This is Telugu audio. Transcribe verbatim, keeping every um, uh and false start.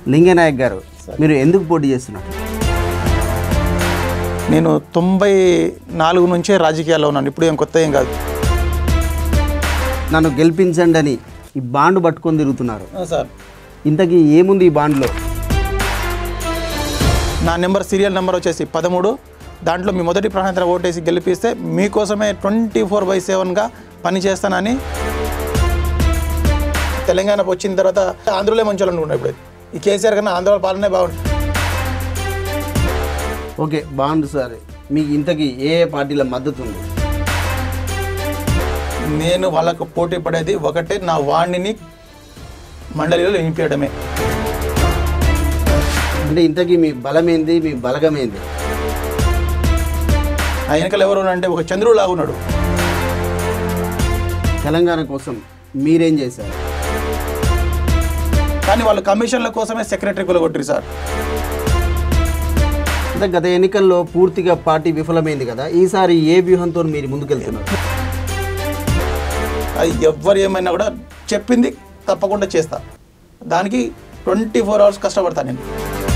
లింగనాయక్ గారు, మీరు ఎందుకు పోటీ చేస్తున్నారు? నేను తొంభై నాలుగు నుంచే రాజకీయాల్లో ఉన్నాను, ఇప్పుడు ఏం కొత్త ఏం కాదు. నన్ను గెలిపించండి అని ఈ బాండ్ పట్టుకొని తిరుగుతున్నారు సార్. ఇంతకీ ఏముంది ఈ బాండ్లో? నా నెంబర్ సీరియల్ నెంబర్ వచ్చేసి పదమూడు. దాంట్లో మీ మొదటి ప్రాణాంతర ఓటేసి గెలిపిస్తే మీకోసమే ట్వంటీ ఫోర్ బై సెవెన్గా పనిచేస్తానని తెలంగాణకు వచ్చిన తర్వాత ఆంధ్రలో మంచాలనుకున్నాను. ఇప్పుడు ఈ కేసీఆర్ కన్నా ఆంధ్ర పాలనే బాగుంటుంది. ఓకే, బాగుంది సార్. మీకు ఇంతకీ ఏ ఏ పార్టీల మద్దతు ఉంది? నేను వాళ్ళకు పోటీ పడేది ఒకటే, నా వాణిని మండలిలో నింపేయడమే. అంటే ఇంతకీ మీ బలమేంది, మీ బలగమేంది? ఆ వెనకలు ఎవరు అంటే ఒక చంద్రుడు లాగున్నాడు. తెలంగాణ కోసం మీరేం చేశారు? కానీ వాళ్ళు కమిషన్ల కోసమే సెక్రటరీ కూలగొట్టారు సార్. అంటే గత ఎన్నికల్లో పూర్తిగా పార్టీ విఫలమైంది కదా, ఈసారి ఏ వ్యూహంతో మీరు ముందుకెళ్తున్నారు? అది ఎవ్వరు ఏమైనా కూడా చెప్పింది తప్పకుండా చేస్తా. దానికి ట్వంటీ ఫోర్ అవర్స్ కష్టపడతాను నేను.